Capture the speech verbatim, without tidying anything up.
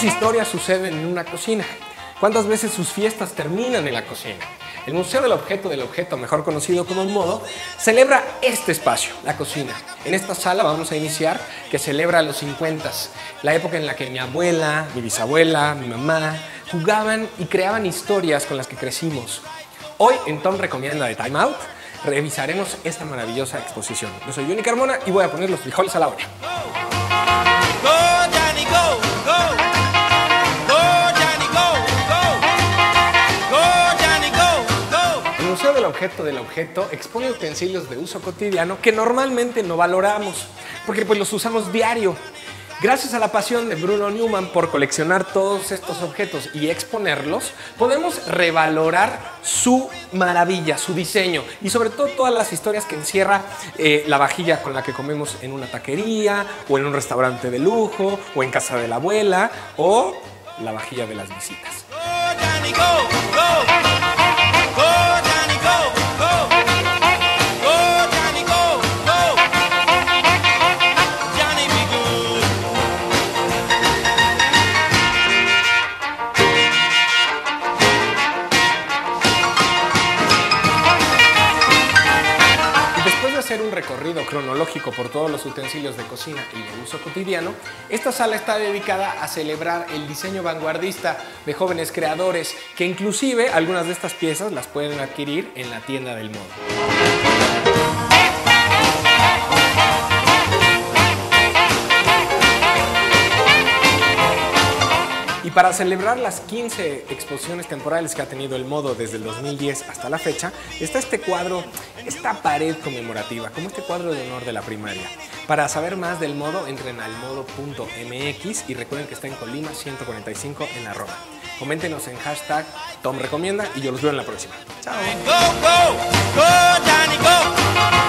historias suceden en una cocina? ¿Cuántas veces sus fiestas terminan en la cocina? El Museo del Objeto del Objeto, mejor conocido como el MODO, celebra este espacio, la cocina. En esta sala vamos a iniciar que celebra los cincuenta, la época en la que mi abuela, mi bisabuela, mi mamá jugaban y creaban historias con las que crecimos. Hoy en Tom Recomienda de Time Out revisaremos esta maravillosa exposición. Yo soy Johnny Carmona y voy a poner los frijoles a la olla. Go, Johnny, go, go. El Museo del Objeto del Objeto expone utensilios de uso cotidiano que normalmente no valoramos, porque pues los usamos diario. Gracias a la pasión de Bruno Newman por coleccionar todos estos objetos y exponerlos, podemos revalorar su maravilla, su diseño y sobre todo todas las historias que encierra eh, la vajilla con la que comemos en una taquería o en un restaurante de lujo o en casa de la abuela o la vajilla de las visitas. Go, Johnny, go, go. Hacer un recorrido cronológico por todos los utensilios de cocina y de uso cotidiano, esta sala está dedicada a celebrar el diseño vanguardista de jóvenes creadores, que inclusive algunas de estas piezas las pueden adquirir en la tienda del MODO. Y para celebrar las quince exposiciones temporales que ha tenido el MODO desde el dos mil diez hasta la fecha, está este cuadro, esta pared conmemorativa, como este cuadro de honor de la primaria. Para saber más del MODO, entren al modo punto m x y recuerden que está en Colima ciento cuarenta y cinco en la Roma. Coméntenos en hashtag Tom Recomienda y yo los veo en la próxima. Chao. Go, go, go, Johnny, go.